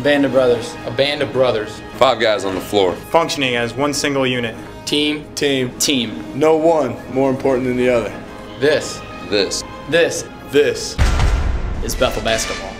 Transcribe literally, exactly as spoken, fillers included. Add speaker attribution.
Speaker 1: band of brothers.
Speaker 2: A band of brothers.
Speaker 3: Five guys on the floor.
Speaker 4: Functioning as one single unit.
Speaker 1: Team.
Speaker 5: Team.
Speaker 1: Team.
Speaker 5: No one more important than the other.
Speaker 2: This.
Speaker 3: This.
Speaker 1: This
Speaker 5: This
Speaker 1: is Bethel basketball.